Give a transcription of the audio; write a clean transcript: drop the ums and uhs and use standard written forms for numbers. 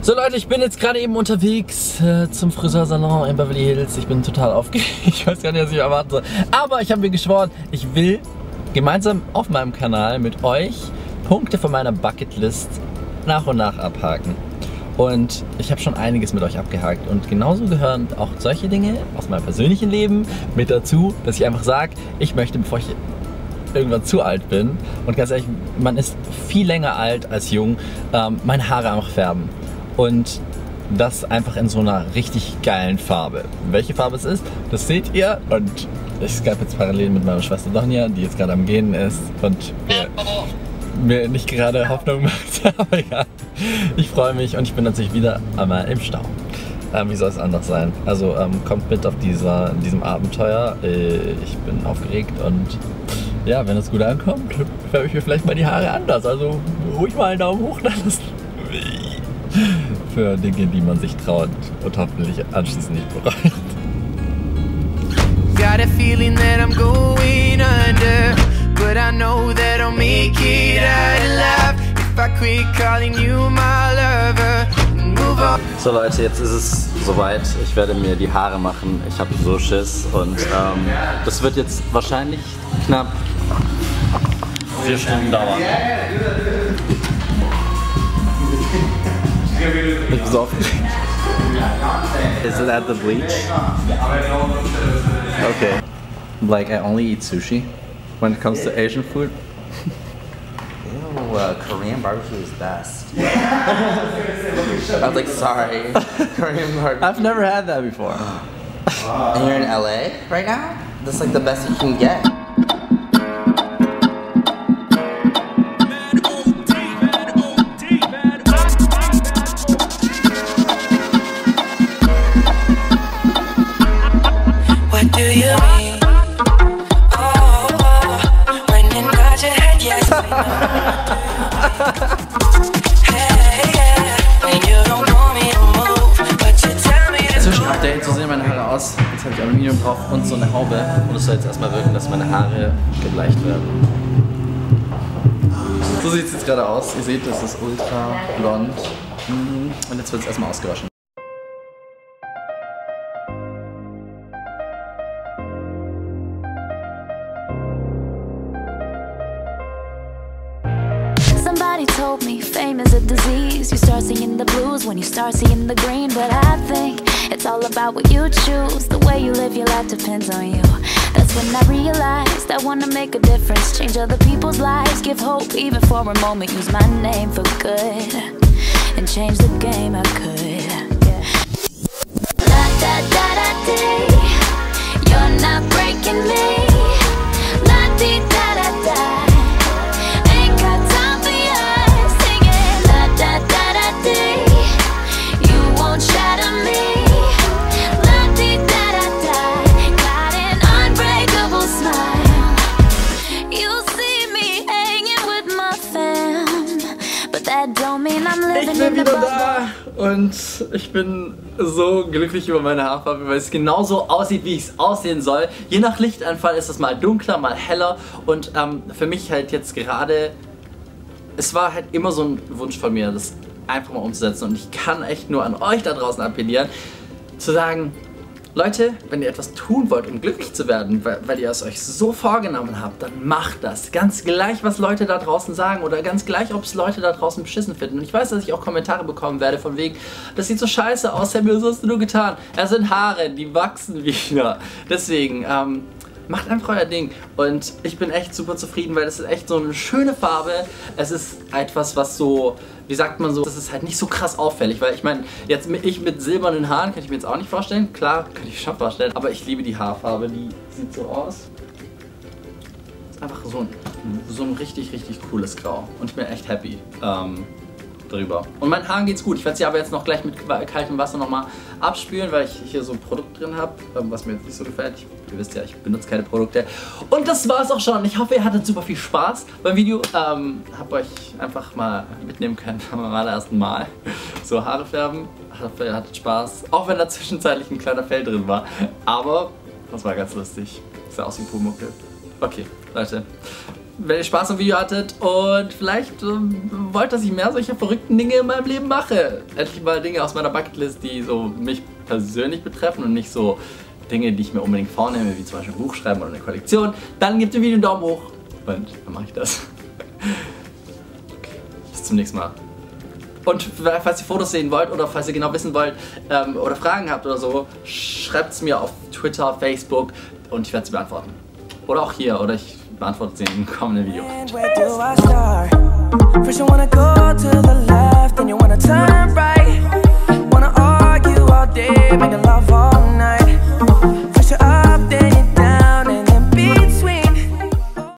So Leute, ich bin jetzt gerade eben unterwegs zum Friseursalon in Beverly Hills. Ich bin total aufgeregt. Ich weiß gar nicht, was ich erwarten soll. Aber ich habe mir geschworen, ich will gemeinsam auf meinem Kanal mit euch Punkte von meiner Bucketlist nach und nach abhaken. Und ich habe schon einiges mit euch abgehakt. Und genauso gehören auch solche Dinge aus meinem persönlichen Leben mit dazu, dass ich einfach sage, ich möchte, bevor ich irgendwann zu alt bin, und ganz ehrlich, man ist viel länger alt als jung, meine Haare einfach färben. Und das einfach in so einer richtig geilen Farbe. Welche Farbe es ist, das seht ihr. Und ich skype jetzt parallel mit meiner Schwester Donja, die jetzt gerade am Gehen ist und mir nicht gerade Hoffnung macht. Aber egal, ich freue mich und ich bin natürlich wieder einmal im Stau. Wie soll es anders sein? Also kommt mit auf diesem Abenteuer. Ich bin aufgeregt und ja, wenn es gut ankommt, färbe ich mir vielleicht mal die Haare anders. Also ruhig mal einen Daumen hoch lassen. Für Dinge, die man sich traut und hoffentlich anschließend nicht bereut. Got a feeling that I'm going under, but I know that I'll make it out alive if I quit calling you my lover and move on. So Leute, jetzt ist es soweit. Ich werde mir die Haare machen. Ich habe so Schiss und das wird jetzt wahrscheinlich knapp 4 Stunden dauern. Ich bin so aufgeregt. Is it at the bleach? Okay. Like I only eat sushi when it comes to Asian food. Ew, Korean barbecue is best. I was like, sorry, Korean barbecue. I've never had that before. And you're in LA right now? That's like the best you can get. Zwischenupdate, so sehen meine Haare aus. Jetzt habe ich Aluminium drauf und so eine Haube. Und es soll jetzt erstmal wirken, dass meine Haare gebleicht werden. So sieht es jetzt gerade aus. Ihr seht, das ist ultra blond. Und jetzt wird es erstmal ausgewaschen. Somebody told me fame is a disease. You start seeing the blues when you start seeing the green. But I think it's all about what you choose. The way you live your life depends on you. That's when I realized I wanna make a difference, change other people's lives, give hope even for a moment. Use my name for good and change the game I could. La da da da dee, you're not breaking me. La dee da da da. Ich bin wieder da und ich bin so glücklich über meine Haarfarbe, weil es genauso aussieht, wie es aussehen soll. Je nach Lichtanfall ist es mal dunkler, mal heller und für mich halt jetzt gerade, es war halt immer so ein Wunsch von mir, das einfach mal umzusetzen und ich kann echt nur an euch da draußen appellieren, zu sagen, Leute, wenn ihr etwas tun wollt, um glücklich zu werden, weil ihr es euch so vorgenommen habt, dann macht das. Ganz gleich, was Leute da draußen sagen oder ganz gleich, ob es Leute da draußen beschissen finden. Und ich weiß, dass ich auch Kommentare bekommen werde von wegen, das sieht so scheiße aus, Samuel, was hast du nur getan? Es sind Haare, die wachsen wieder. Deswegen, macht einfach euer Ding. Und ich bin echt super zufrieden, weil das ist echt so eine schöne Farbe. Es ist etwas, was so, wie sagt man so, das ist halt nicht so krass auffällig, weil ich meine, jetzt ich mit silbernen Haaren kann ich mir jetzt auch nicht vorstellen. Klar, kann ich schon vorstellen, aber ich liebe die Haarfarbe, die sieht so aus. Ist einfach so ein richtig, richtig cooles Grau. Und ich bin echt happy drüber. Und meinen Haaren geht's gut. Ich werde sie aber jetzt noch gleich mit kaltem Wasser nochmal abspülen, weil ich hier so ein Produkt drin habe, was mir jetzt nicht so gefällt. Ihr wisst ja, ich benutze keine Produkte. Und das war's auch schon. Ich hoffe, ihr hattet super viel Spaß beim Video. Hab euch einfach mal mitnehmen können beim allerersten Mal. So Haare färben. Ich hoffe, ihr hattet Spaß. Auch wenn da zwischenzeitlich ein kleiner Fell drin war. Aber das war ganz lustig. Sah aus wie Pumuckl. Okay, Leute. wenn ihr Spaß am Video hattet und vielleicht wollt, dass ich mehr solcher verrückten Dinge in meinem Leben mache. Endlich mal Dinge aus meiner Bucketlist, die so mich persönlich betreffen und nicht so Dinge, die ich mir unbedingt vornehme, wie zum Beispiel ein Buch schreiben oder eine Kollektion. Dann gebt dem Video einen Daumen hoch und dann mache ich das. Okay, bis zum nächsten Mal. Und falls ihr Fotos sehen wollt oder falls ihr genau wissen wollt oder Fragen habt oder so, schreibt es mir auf Twitter, Facebook und ich werde sie beantworten. Oder auch hier, oder ich beantworte sie in einem kommenden Video.